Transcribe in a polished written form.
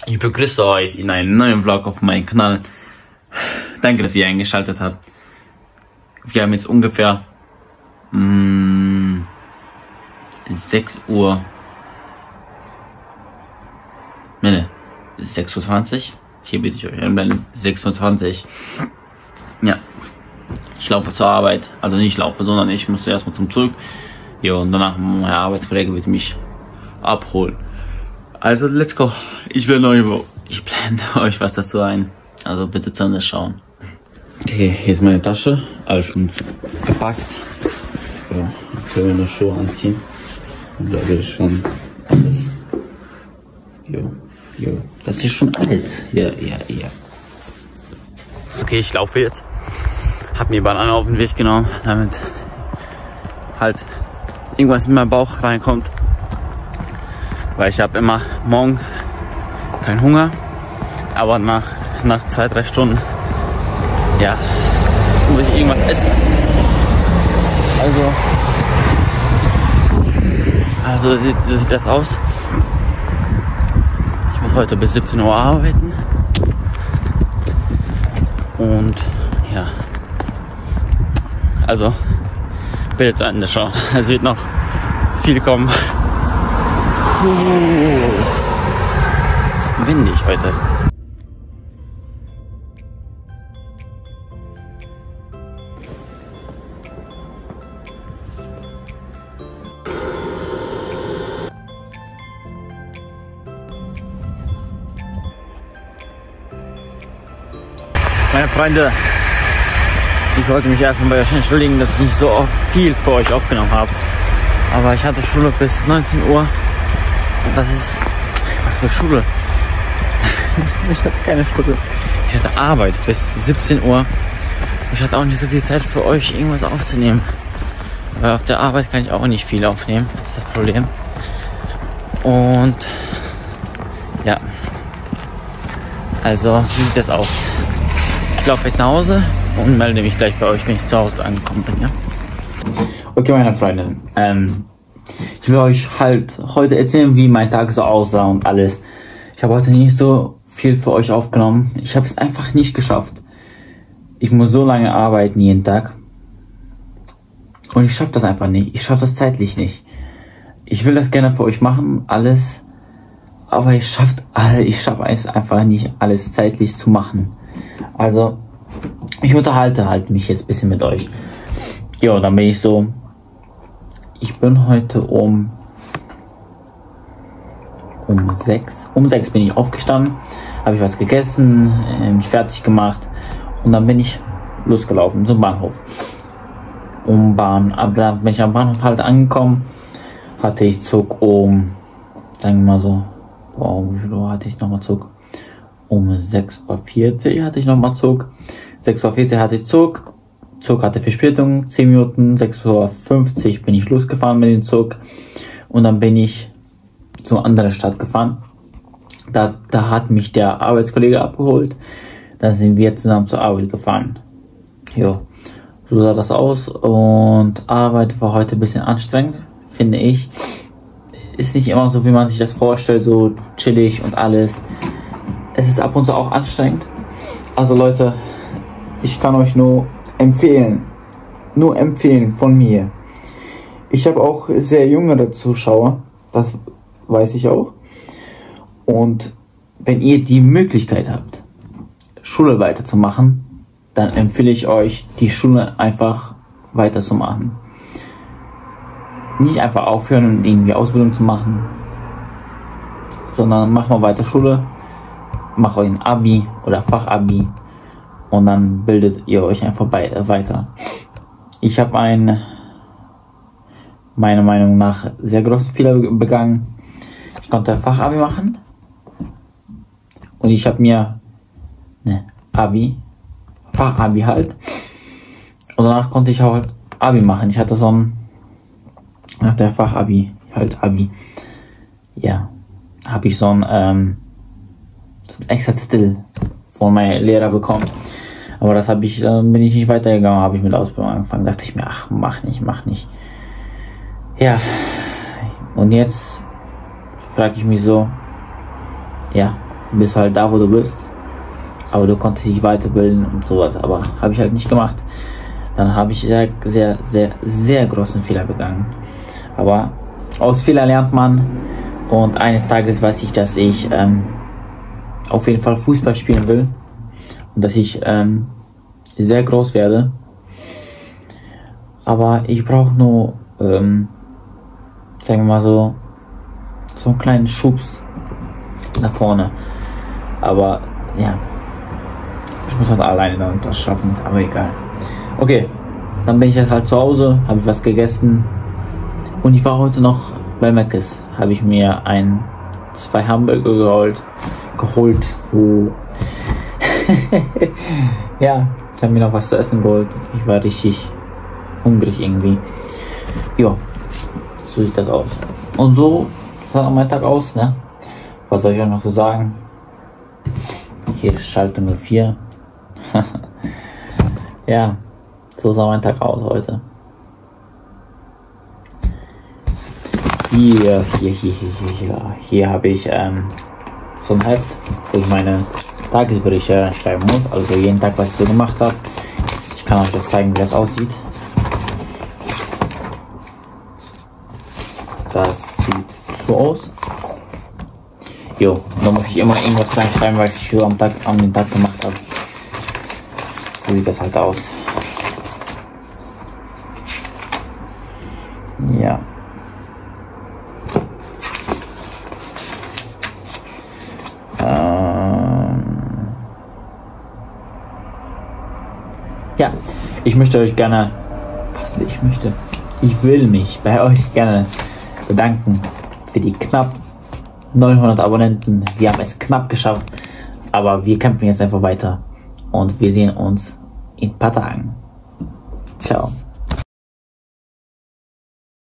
Ich begrüße euch in einem neuen Vlog auf meinem Kanal. Danke, dass ihr eingeschaltet habt. Wir haben jetzt ungefähr 6 Uhr. Ne, 6:20 Uhr. Hier bitte ich euch einblenden. 6:20 Uhr. Ja. Ich laufe zur Arbeit. Also nicht laufe, sondern ich musste erstmal zum Zug. Ja, und danach mein Arbeitskollege wird mich abholen. Also let's go. Ich blende euch was dazu ein. Also bitte zu Ende schauen. Okay, hier ist meine Tasche. Alles schon gepackt. Ja, können wir nur Schuhe anziehen. Und da ist schon alles. Jo. Das ist schon alles. Ja. Okay, ich laufe jetzt. Hab mir Bananen auf den Weg genommen, damit halt irgendwas in meinen Bauch reinkommt. Weil ich habe immer morgens keinen Hunger, aber nach 2-3 Stunden, ja, muss ich irgendwas essen. Also so sieht das aus. Ich muss heute bis 17 Uhr arbeiten. Und ja, also bitte zu Ende schauen. Es wird noch viel kommen. Es ist windig heute. Meine Freunde, ich wollte mich erstmal bei euch entschuldigen, dass ich nicht so viel für euch aufgenommen habe. Aber ich hatte Schule bis 19 Uhr. Und das ist... Was für Schule? Ich hatte keine Schule. Ich hatte Arbeit bis 17 Uhr. Ich hatte auch nicht so viel Zeit für euch, irgendwas aufzunehmen. Weil auf der Arbeit kann ich auch nicht viel aufnehmen. Das ist das Problem. Und... ja. Also, wie sieht das aus? Ich laufe jetzt nach Hause und melde mich gleich bei euch, wenn ich zu Hause angekommen bin, ja? Okay, meine Freunde, ich will euch halt heute erzählen, wie mein Tag so aussah und alles. Ich habe heute nicht so viel für euch aufgenommen. Ich habe es einfach nicht geschafft. Ich muss so lange arbeiten jeden Tag. Und ich schaffe das einfach nicht. Ich schaffe das zeitlich nicht. Ich will das gerne für euch machen, alles. Aber ich schaffe es einfach nicht, alles zeitlich zu machen. Also, ich unterhalte halt mich jetzt ein bisschen mit euch. Ja, dann bin ich so. Ich bin heute um 6 bin ich aufgestanden, habe ich was gegessen, mich fertig gemacht und dann bin ich losgelaufen zum Bahnhof. Aber dann bin ich am Bahnhof halt angekommen, hatte ich Zug sagen wir mal so, wie viel Uhr hatte ich nochmal Zug? Um 6:40 Uhr hatte ich nochmal Zug. 6:40 Uhr hatte ich Zug. Zug hatte Verspätung, 10 Minuten. 6:50 Uhr bin ich losgefahren mit dem Zug. Und dann bin ich zu einer anderen Stadt gefahren. Da hat mich der Arbeitskollege abgeholt. Da sind wir zusammen zur Arbeit gefahren. Jo, so sah das aus. Und Arbeit war heute ein bisschen anstrengend, finde ich. Ist nicht immer so, wie man sich das vorstellt, so chillig und alles. Es ist ab und zu auch anstrengend. Also Leute, ich kann euch nur empfehlen von mir. Ich habe auch sehr jüngere Zuschauer, das weiß ich auch. Und wenn ihr die Möglichkeit habt, Schule weiterzumachen, dann empfehle ich euch, die Schule einfach weiterzumachen. Nicht einfach aufhören und irgendwie Ausbildung zu machen, sondern macht mal weiter Schule. Macht euch ein Abi oder Fachabi und dann bildet ihr euch einfach weiter. Ich habe meiner Meinung nach sehr großen Fehler begangen. Ich konnte Fachabi machen und ich habe mir Fachabi halt und danach konnte ich halt Abi machen. Ich hatte so nach der Fachabi halt Abi. Ja, habe ich so ein extra Titel von meinem Lehrer bekommen. Aber das bin ich nicht weitergegangen, habe ich mit Ausbildung angefangen. Dachte ich mir, ach, mach nicht. Ja, und jetzt frage ich mich so, ja, bist halt da, wo du bist, aber du konntest dich weiterbilden und sowas, aber habe ich halt nicht gemacht. Dann habe ich sehr großen Fehler begangen. Aber aus Fehlern lernt man, und eines Tages weiß ich, dass ich auf jeden Fall Fußball spielen will und dass ich sehr groß werde. Aber ich brauche nur, sagen wir mal so einen kleinen Schubs nach vorne. Aber ja, ich muss halt alleine dann das schaffen, aber egal. Okay, dann bin ich jetzt halt zu Hause, habe ich was gegessen und ich war heute noch bei Mc's. Habe ich mir 2 Hamburger geholt. Oh. Ja, ich habe mir noch was zu essen geholt. Ich war richtig hungrig irgendwie. Ja, so sieht das aus. Und so sah mein Tag aus, ne? Was soll ich auch noch so sagen? Hier ist Schalke 04. Ja, so sah mein Tag aus heute. Hier habe ich so ein Heft, wo ich meine Tagesberichte schreiben muss. Also jeden Tag, was ich so gemacht habe. Ich kann euch das zeigen, wie das aussieht. Das sieht so aus. Jo, da muss ich immer irgendwas reinschreiben, was ich so an den Tag gemacht habe. So sieht das halt aus. Ja. Ja, ich möchte euch gerne, ich will mich bei euch gerne bedanken für die knapp 900 Abonnenten. Wir haben es knapp geschafft, aber wir kämpfen jetzt einfach weiter und wir sehen uns in ein paar Tagen. Ciao.